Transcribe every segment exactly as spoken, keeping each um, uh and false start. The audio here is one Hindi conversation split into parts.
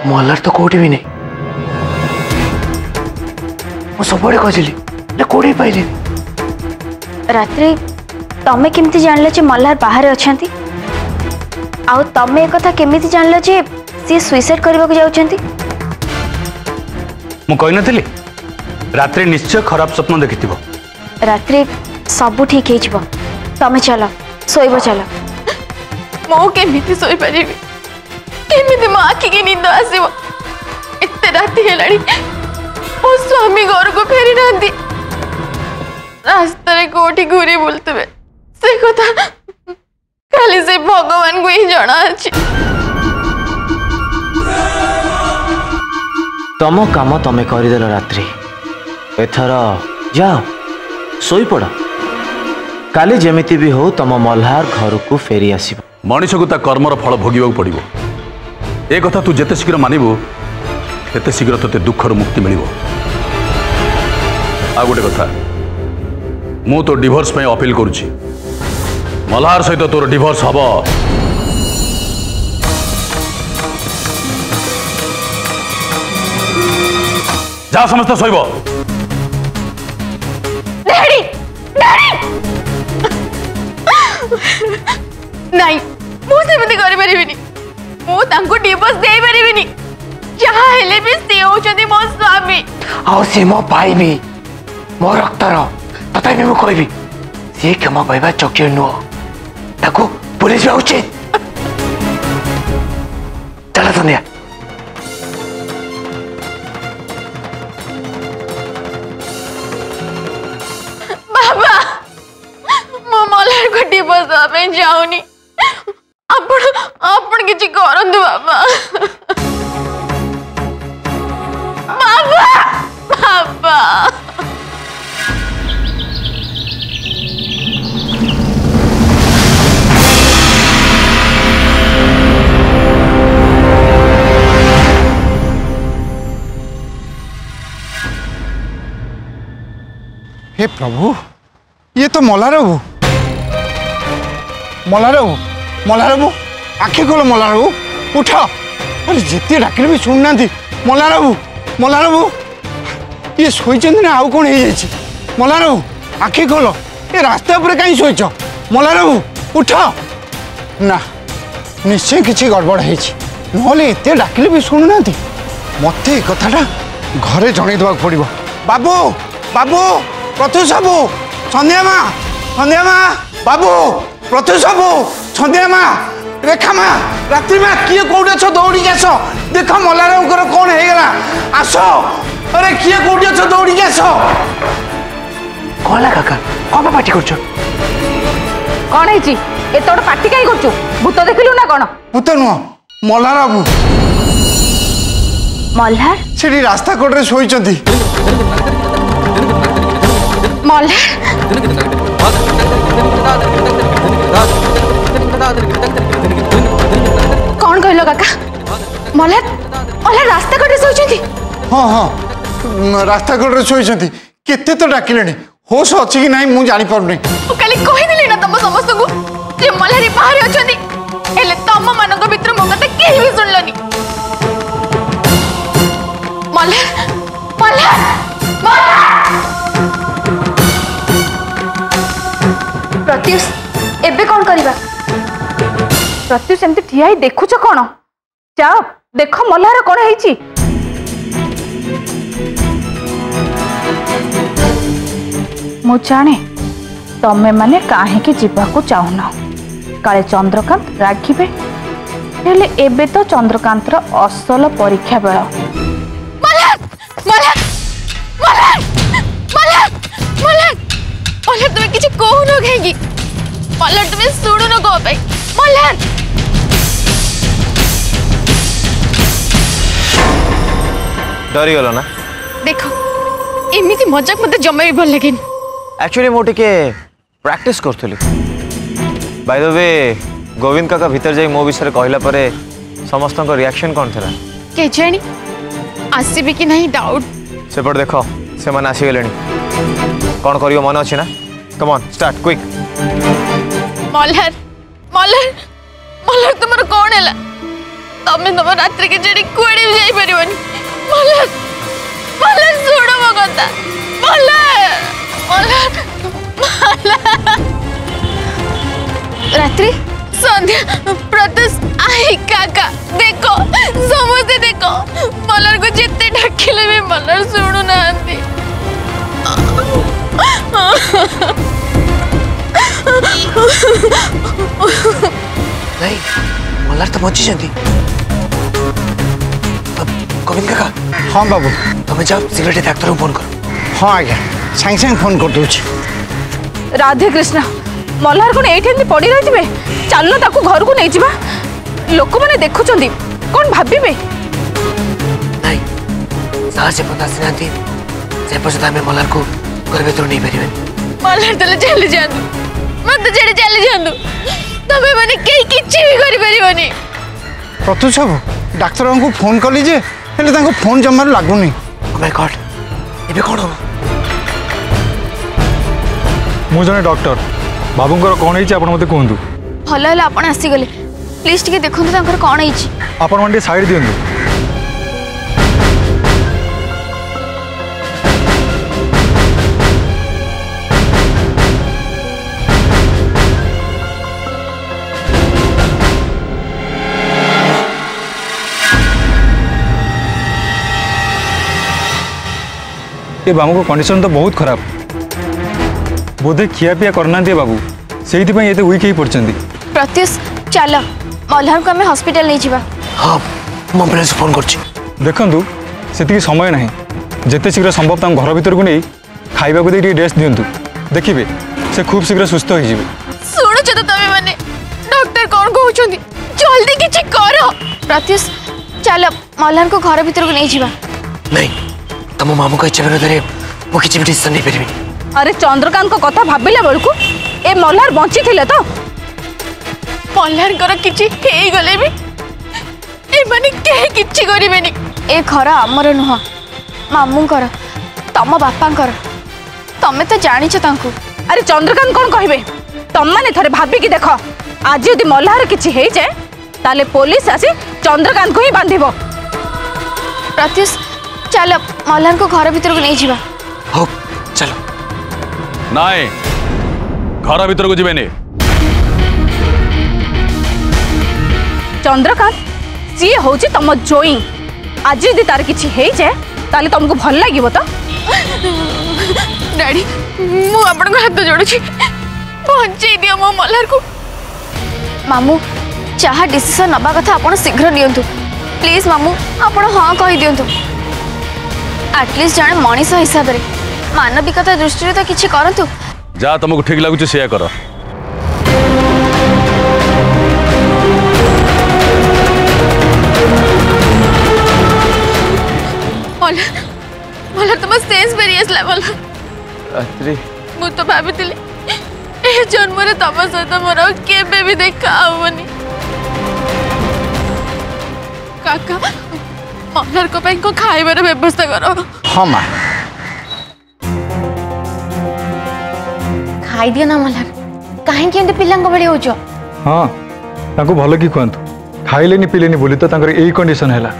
मल्हार तो कोठी भी नहीं मु सब खोजिली कोड़ी पाइली रात्रि तमे केमती जानल जे मल्हार बाहर अछंती आउ तमे कथा केमिति जानल जे सी सुइसाइड करबा को जाउछंती मु कहि नथली रात्रि निश्चय खराब स्वप्न देखिथिबो रात्रि सब ठीक हे जिवो तमे चलो सोइबो चलो मो केमिति सोई परिबी केमिति मो आखि के नींद आसीबो एते राति हेलाडी ओ स्वामी घर को फेरी नांदी रास्ता रे कोठी घूरी बोलते से कथा खाली से भगवान को ही जाना अछि तम काम तमे करदेल रात्रि एथर जाओ सोई पड़ काली जेमिति भी हो तम मल्हार घर को फेरी आसीबो मनीष को ता कर्मर फल भोगिबा पड़िबो ए कथा तू जेते शीघ्र मानिबो तेते शीघ्र तते दुखर मुक्ति मिलिबो आ गोटे कथा मु तो डिवोर्स पे अपील करुछि मल्हार सहित तोर डिवोर्स हबो जा समस्त सोइबो डैडी डैडी नहीं मु सेमति करि परिबिनी मु तांको डिवोर्स देई परिबिनी जहा हेले भी से होचंदी मो स्वामी आओ से मो भाई भी मो रक्तर तथा भी मु कहबी से क्षमा पाइबा चक्य नुह ताको पुलिस में उचित चला संध्या बाबा मो मल्हार को डिवोर्स पे जाऊनी आपण आपण किछि करंदु बाबा बाबा बाबा हे प्रभु ये तो मल्हार बाबू मल्हार बाबू मल्हार बाबू आखि खोल मल्हार बाबू उठ अरे जिते डाकिले भी शुणुना मल्हार बाबू मल्हार बाबू ये शोच ना आउ कौन हो मल्हार बाबू आखि खोल ये रास्ता पर कहीं शोच मल्हार बाबू उठ ना निश्चय किसी गड़बड़ है एत डाकिले भी शुणुना मत ये कथाटा घरे जनईदेवा पड़ो बाबू बाबू प्रत्युष बाबू संध्या माँ संध्या माँ बाबू प्रत्युष बाबू संध्या माँ रेखा माँ रात्रि माँ किए कौटी अच्छ दौड़ी आस देख मल्हार कौन होगा आस अरे किए कौटी अच्छ दौड़ी आस कौन काका कौन पार्टी कर कौन है एत पार्टी कहीं कर भूत देखलु ना कौन भूत नुह मल्हार बाबू मल्हार से रास्ता कड़े शोचती कौन कहलो काका मल्हार मल्हार रास्ता कड़े सोचंती हाँ हाँ रास्ता कड़े शोचती केते तो डाकिले होश अच्छी कि नहीं मुझे जानी पारुनी काली कहिदिली ना तम समस्त को जे मल्हारी बाहर अछंती हेले तम मानक भितर मो कथा केही भी सुनलनी मल्हार मल्हार मल्हार प्रत्युष एबे कौन करिबा प्रत्युष एमती ठिया ही देखुछ कौन जाओ देख मल्हार कौन है मु जाने तमे माने काहेकि जीवाकू चाहून काले चंद्रकांत रागिबे हेले एबे तो चंद्रकांतर असल परीक्षा बेल मल्हार मल्हार मल्हार मल्हार मल्हार मल्हार तुम्हें किसी कहू न कहेगी मल्हार तुम्हें सुनु न कह पाई मल्हार डरी गलो ना देखो एमिति मजाक मते जमा भी भल लगेनी एक्चुअली मो टिके प्रैक्टिस करथुली बाय द वे गोविंद काका भीतर जाई मो विषय कहला परे समस्त को रिएक्शन कौन थला के जानी आसीबे कि नहीं डाउट सेपट देखो से मन आसी गेलेनी कौन करियो मन अछि ना come on start quick Malhar Malhar Malhar तुमर कौन हैला तमें तुम रात्रि के जड़ी कुआड़े भी जाई परिवनी मल्हार मल्हार सुनो मो कथा मल्हार मल्हार मल्हार रात्रि संध्या प्रत्युष आई काका देखो समझे देखो मल्हार को जितने ढकिले भी मल्हार सुनु नांती नहीं मल्हार तो बची जंती गोविंद काका हाँ बाबू तुम्हें जाओ शीघ्र डाक्तर को फोन करो। हाँ आज्ञा सांगे सांगे फोन कर दूँ। राधे कृष्ण मल्हार कौन ये पड़ी रही चलना ताकू घर को नहीं जा लोक मैंने देखुं कौन भावे नहीं साहस पता आसी से पर्यटन आम मल्हार को घर भर नहीं पारे मल्हार तले चली जातु मत जेडे चली जातु तमे माने केही किछि भी करि परिबनी। प्रत्युष बाबू डाक्तर को फोन कली जे हेले तांको फोन जमार लागुनी। ओ माय गॉड एबे कोन हो मु जने डॉक्टर बाबूंकर कौन है आप मत कहतु भल है आप आसीगले प्लीज टे देखो कौन है आप मैंने साइड दिंतु ये बाबू को कंडीशन तो बहुत खराब बोधे खियापिया करना बाबू से ये वीक ही पड़ती। प्रत्युष चल मल्हार को आम हॉस्पिटल नहीं जावा। हाँ मो एम्बुलेंस फोन कर देखु से समय ना जिते शीघ्र संभव तक घर भर को नहीं खाइबा को दे रेस्ट दिंतु देखिए से खूब शीघ्र सुस्थ हो जाए। सुनो तो तमे माने डॉक्टर कौन कहउछंदी जल्दी किछि करो। प्रत्युष चल मल्हार को घर भर को नहीं जावा। नहीं तुम मामू का इच्छा विरोध में वो किसी भी डिसीजन नहीं पारिबी। अरे चंद्रकांत को कथा भाबिला बेलकु ए मल्हार बंची थिले तो मल्हार कर किछि हेई गले भी ए माने केही किछि करिबेनी। ए घर आमर नुह मामूंकर तम बापांकर तमे तो जानिछ तांकु। अरे चंद्रकांत कौन कहबे तम माने थरे भाबी की देखो आज यदि मल्हार किछि हेई जाए ताले पुलिस आसी चंद्रकांत को ही बांधिबो। प्रत्युष चल मल्हार को घर भर को नहीं जावा। हो चलो नाए घर भीतर को जीवेनी। चंद्रकांत सी होची तम जोई आज यदि तार किछि हेई जाए ताले तुमको भल लागिबो तो। डैडी मु आपन को हाथ जोड़ुछि पहुंचे दियो मो मल्हार को। मामू चाहा डिसीजन नबा कथा आपण शीघ्र नियंतु प्लीज मामू आपण हाँ कहि दियंतु। एटलिस्ट जने मनीष हिसाब रे मानविकता दृष्टि तो किछि करंतु। जा तुमको ठीक लगुच से कर। मल्हार मल्हार तुम सेंस फेरी आसला मल्हार। रात्रि मु तो भाबितिली ए जन्म रे तम सहित मोर केबे भी देखा आवनी। काका मल्हार को ପାଇଁ को खाइबार व्यवस्था करो। हाँ माँ खाई दियो ना मल्हार काहे केंते पिल्लांग बळी होजो। हाँ तांको भल कि कहतु खाइलेनी पिलेनी बोली तो तांकर यही कंडीशन है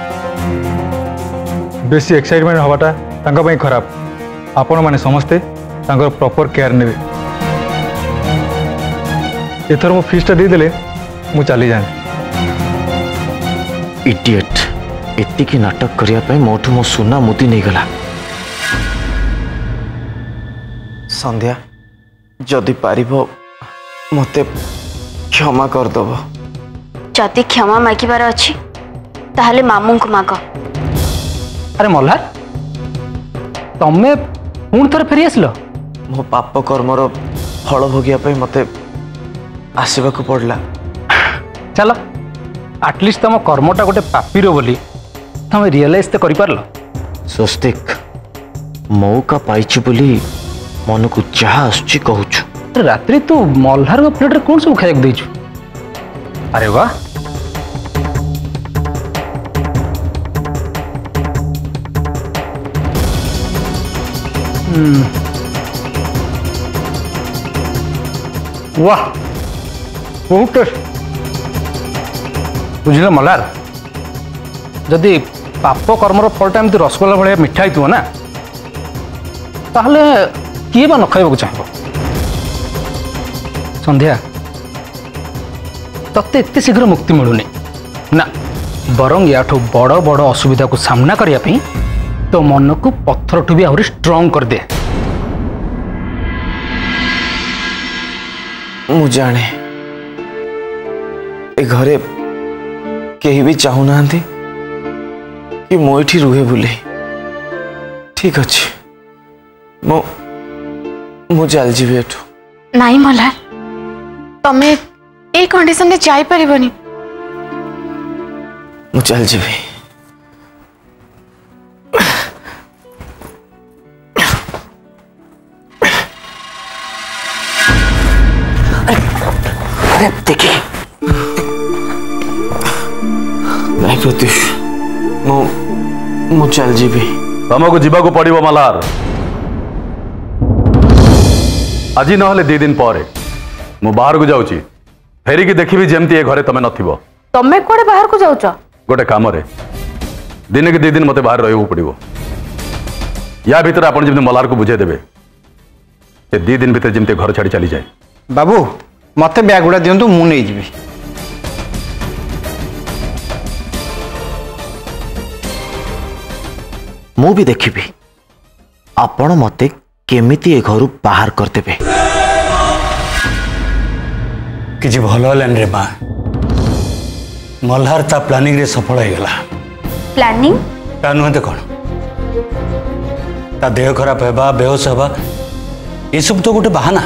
बेसी एक्साइटमेंट हवाटा तांका ପାଇଁ खराब। आपण माने समस्ते तांकर प्रॉपर केयर नेबे। एथर मो फीसटा दे देले मु चली जाए। इडियट एतिकी नाटक करिया ପାଇଁ मोठू मो सुना मुदी नहीं गला। संध्या जदि पारिबो मते क्षमा कर दबो। जदि क्षमा मागिबार अछि ताहले मामू को माग। अरे मल्हार तमे पुणी थोड़े फेरी आसलो। मो पाप कर्मर फल भोगिया ପାଇଁ मते आसीबाकू पड़ला। चलो आटलिस्ट तुम कर्मटा गोटे पापीर बोली तुम रियलाइज तो कर पारलो। स्वस्तिक मौका पाइछु बोली मन को जहा आसुची कहूछु। रात्रि तू मल्हार को प्लेट रे कौन सब खाइक देछु। अरे वाह वाह बहुत टेस्ट। बुझल मल्हार जदि पाप कर्मर फलटा एमती रसगोल्ला भाया मिठा हो ना ताहले किए बा न खाइबा चाहब। संध्या तत्ते एते शीघ्र मुक्ति मिलूनी ना बरंग याठू बड़ बड़ असुविधा को सामना करने तो मन को पत्थर ठू भी आहरी स्ट्रांग कर दे। मु जाने ए घरे कहीं भी चाहू ना कि मो एठी रुहे बोले। ठीक अच्छे मो मु चल जीवी एठू। नहीं मल्हार तमे ए कंडीशन में जाई परिबनी। मु चल जीवी। अरे देखिए नहीं प्रत्युष मु मु चल जीवी। तुमको जीवाक पड़ो मल्हार आज ना दी दिन पर मु बाहर को जाऊँगी फेरिकी देखी जमती ए घरे तुम नथिबो। तमे कोड़े बाहर को जाउछ? गोटे काम दिन के दी दिन मत बाहर रहा पड़ो। या भीतर आप मल्हार को बुझे देवे दी दिन भीतर जमती घर छाड़ी चली जाए। बाबू मत बैग गुड़ा दिंतु मु नहीं जीवी। मु भी देखी आपण मते केमिति ए घर बाहर करदेबे। किसी भल हलान रे माँ मल्हार ता प्लानिंग रे सफल हो गला। प्लानिंग ता नुहते कौन ता देह खराब होगा बेहोश होगा ये सब तो गोटे बहाना।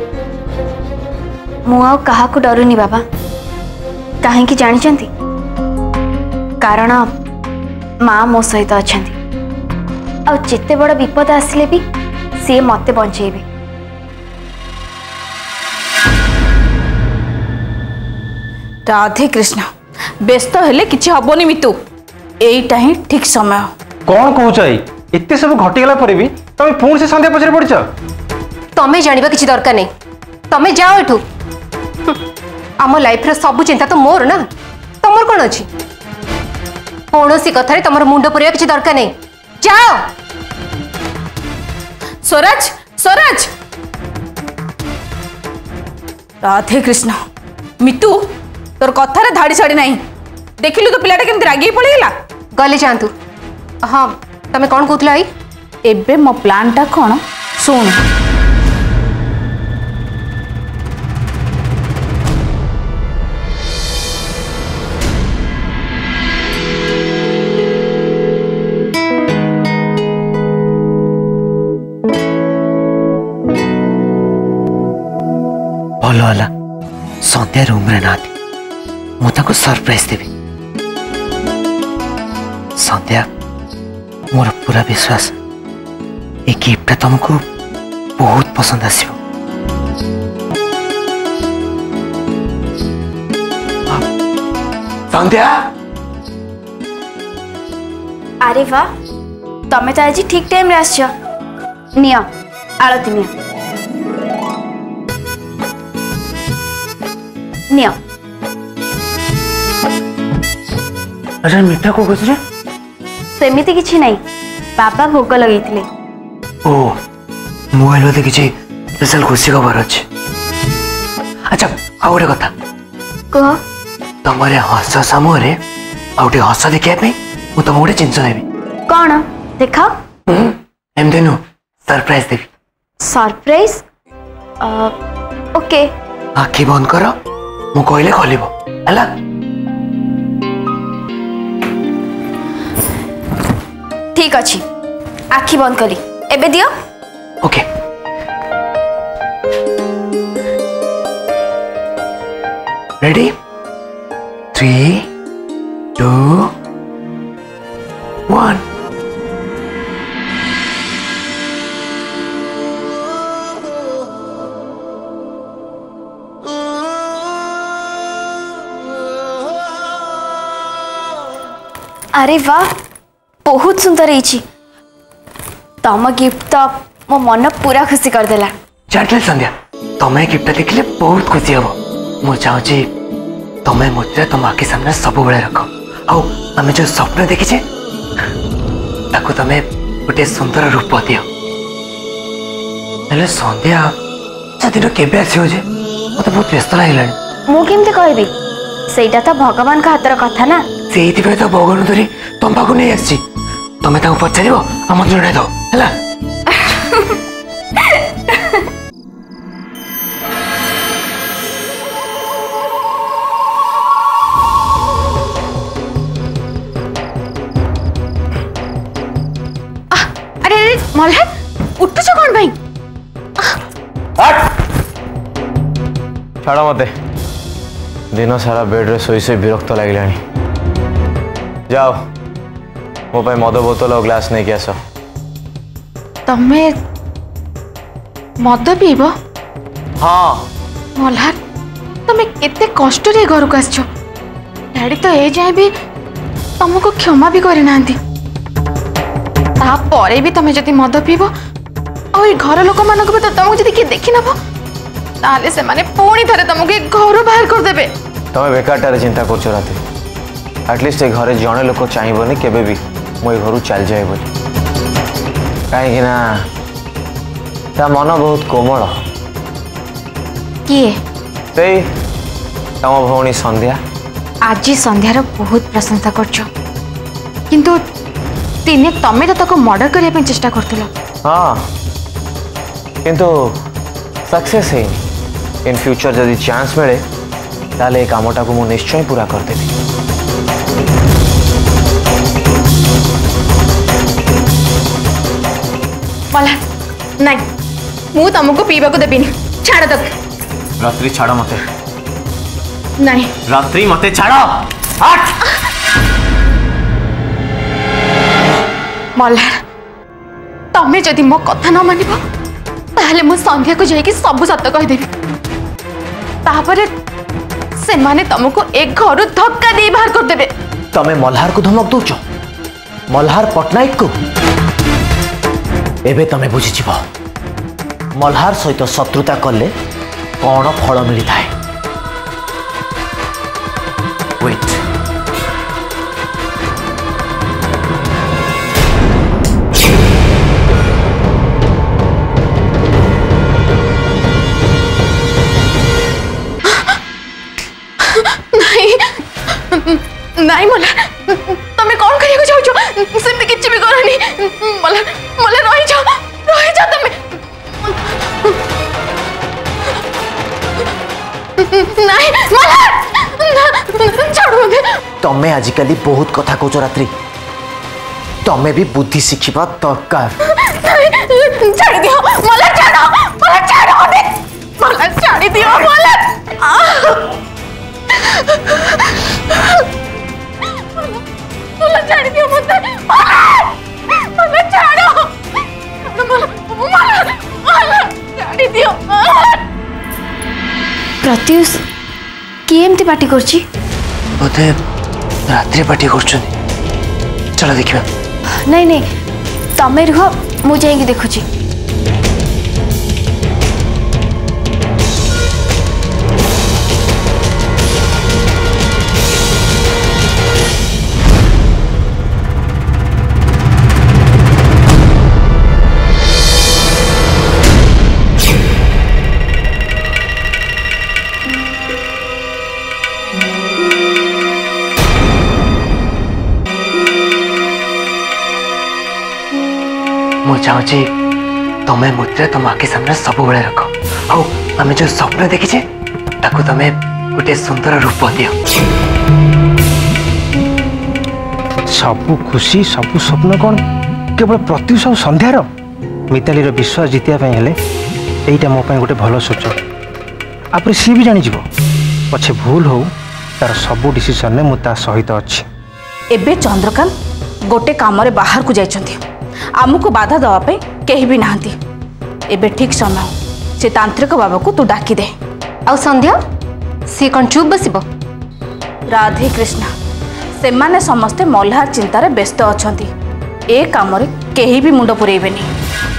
मु आ कहा को डरुनी बाबा कहीं जानी कारण माँ मो सहित अच्छा आ जिते बड़ विपद आसिले भी सी मते बंचेबे। राधे कृष्ण व्यस्त हेले किछि हबोनी मितु एईटा ही ठीक समय। कौन कहूच एते सब घटीगला पर भी तुम पुणी से संध्या पछरे पड़छ। तमें जानिबा किछि दरकार नहीं तमें जाओ एठू। आम लाइफ रे सब चिंता तो मोर ना तमर कौन अच्छी कौन सी कथारे तमर मुंड पुरिया किछि दरकार नहीं जाओ। स्वराज स्वराज राधे कृष्ण मितु तोर कथार धाड़ी छाड़ी नहीं देखिलु तो पिलाटा केमती रागी पड़ेगा गले जातु। हाँ तमें कौन कहूल आई एबे मो प्लान टा कौन सुन। भल है संध्या रूम रे ना मुझे सरप्राइज देवी। संध्या मोर पूरा विश्वास ये गिफ्ट तुमको बहुत पसंद आसो। संध्या अरे वाह तमें तो आज ठीक टाइम रे आछो। निया आलती निया निया। अरे मीठा को कुछ रे सेमिति किछि नहीं बाबा भोग लगे थे। ओ मोबाइल में किसी स्पेशल खुशी खबर अच्छे। अच्छा आ गोटे कथा कह तुम हस समय आउटे हस देखा मु तुम गोटे जिनस देवी। कौन देखा? एमती नु सरप्राइज देवी। सरप्राइज ओके आखि बंद कर मु कहले खोल है। ठीक अच्छी आखि बंद करी एबे दियो। Okay ready three two one. अरे वाह बहुत सुंदर है तम गिफ्ट तो मो मन पूरा खुशी कर देला। जानते संध्या तुम्हें गिफ्ट देखले बहुत खुशी हम। मु चाहूँ तुम्हें मुझे तुम आखि सामने सब बेले रख आउ आमे जो स्वप्न देखिछे ताको तमे गोटे सुंदर रूप दियो हेले संध्या से दिन केबे आसियो जे मते बहुत व्यस्त लागलानी मु केमते कहबी सेटा तो भगवान का हातर कथा ना सेइति पे तो भगवान धरी तुम पाखु नहीं आसी तमे ताको पचारिबो आमंत्रण नै दो हला अरे अरे मल्हार उठुछ कौन भाई छाड़ मते दिन सारा बेड रे सोई सोई विरक्त लगे जाओ मो पे मद बोतल और ग्लास नहीं आस तमे मद पीब हाँ मल्हार तमे केते कष्ट रे घर को आछो डैडी तो ए जाए भी तुमको क्षमा भी करे नांती तापरे भी तमे जदि मद पीब और घर लोक मानक भी तो तुमको जदि किए देखि नब ताले से माने पुणी थरे तुमको घर बाहर कर देबे तमें बेकारटारे चिंता कर राति एटलिस्ट ए घरे जड़े लोक चाहबनी केबे भी मो घर चल जाए बोली कहीं ना ता मन बहुत कोमल किए से तम भौणी संध्या आज संध्यार बहुत प्रशंसा करछो किंतु दिने तमे तो ताको मर्डर करने पे चेष्टा करथिलो हाँ किंतु सक्सेस है इन फ्यूचर जदि चांस मिले ताले ए कामटा को मु निश्चय पूरा कर देबी मल्हार नहीं मु तुमको पीवा को देबिनी छाड़ तक रात्रि छाड़ मते नहीं रात्रि मते छाड़ हट मल्हार तमे जदि मो कथा न मानिब ताहले मु संध्या को जाइए सब सत कहीदेवी तापरे से माने तुमको एक घर धक्का दे बाहर कर देबे तमे मल्हार को धमक दौच मल्हार पट्टनायक को एबे तमे बुझीजिव मल्हार सहित शत्रुता कले कौन फल मिली थाए वेट नहीं मल्हार तमे कौन करिया जाऊ छो सेमते किछि भी करनी मल्हार मल्हार रही जाओ रही जाओ तमे नहीं मल्हार छोड़ो दे तमे आजिकली बहुत कथा कहछ रात्रि तमे भी बुद्धि शिखिबा दरकार छाड़ी दियो मल्हार छाड़ो मल्हार छाड़ो दे मल्हार छाड़ी दियो मल्हार मल्हार छाड़ी दियो मत मल्हार छाड़ो मल्हार मल्हार छाड़ी दियो प्रत्युष किए एमती पार्टी करछि बोधे रात्रि पार्टी कर चलो देखिए नहीं नहीं तमे रुह मु जाइए देखुची मु चाहूँगी तमें मुद्रा तुम आखि सामने सब बेले रख आउ आम जो स्वप्न देखीचे ताको तमें गोटे सुंदर रूप दियो सबु खुशी सबु स्वप्न कौन केवल प्रत्युष और संध्यार मितालीर विश्वास जितिया हेले एटा मो गोटे भल सोच आप सी भी जानी पछे भूल हो तार सबु डिसीजन में मुता सहित अच्छी एबे चंद्रकांत गोटे काम रे बाहर को जाइछंती आमको बाधा दवापे कहीं भी नहांती एबे ठीक समय से तांत्रिक बाबा को तू डाकी दे आउ संध्या सी कौन चुप बसिबो राधे कृष्णा से माने समस्ते मल्हार चिंतार व्यस्त अछंती ए काम रे कहीं भी मुंड पुरेबेनी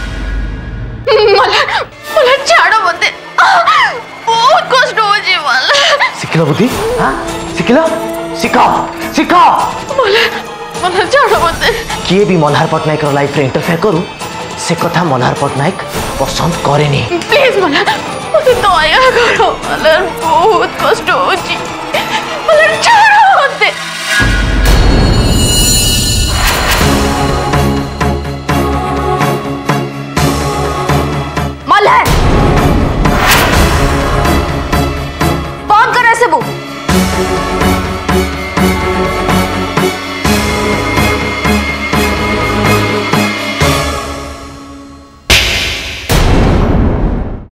मल्हार मल्हार छाड़ो मते बहुत कष्ट हो जी मल्हार शिखिला बुद्धि हाँ शिखिला ଶିଖ ଶିଖ ମଲ୍ହାର ଛାଡ଼ ମତେ। କିଏ ବି ମଲ୍ହାର ପଟ୍ଟନାୟକର ଲାଇଫରେ ଇଣ୍ଟରଫେୟାର କରୁ ସେ କଥା ମଲ୍ହାର ପଟ୍ଟନାୟକ ପସନ୍ଦ କରେନି। ପ୍ଲିଜ ମଲ୍ହାର ମତେ ଦୟା କର, ମଲ୍ହାର ବହୁତ କଷ୍ଟ ହଉଛି, ମଲ୍ହାର ଛାଡ଼ ମତେ।